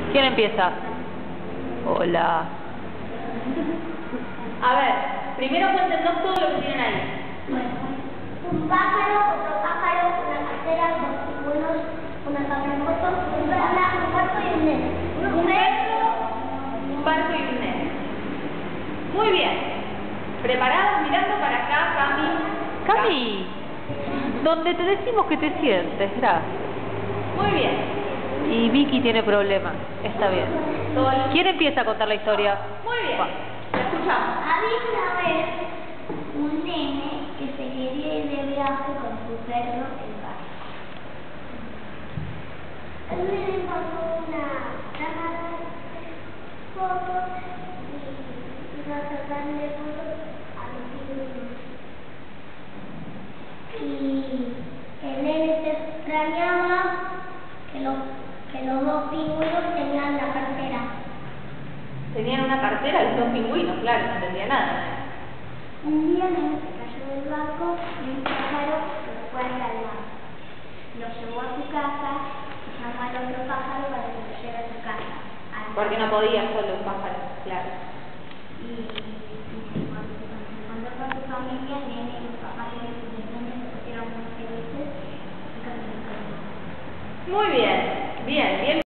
¿Quién empieza? Hola. A ver, primero cuéntenos todo lo que tienen ahí. Bueno, un pájaro, otro pájaro, una cartera, dos pingüinos, una cabra en moto, un barco y un nene. Un perro, un barco y un nene. Muy bien. ¿Preparados? Mirando para acá, Cami. Cami, donde te decimos que te sientes, gracias. Muy bien. Y Vicky tiene problemas, está bien. Sol. ¿Quién empieza a contar la historia? Muy bien. Va. La escuchamos. Había una vez un nene que se quería ir de viaje con su perro en casa. El nene pasó una cámara, fotos y iba a sacarle fotos a los pingüinos. Y el nene se extrañaba que los dos pingüinos tenían la cartera. Tenían una cartera los dos pingüinos, claro, no entendía nada. Un día el nene se cayó del barco y un pájaro lo fue a salvar. Lo llevó a su casa y llamó al otro pájaro para que lo lleve a su casa. Porque no podía solo un pájaro, claro. Y cuando se encontró con su familia, el nene y los papás y sus niños se pusieron muy felices y caminaron. Muy bien. Bien, bien.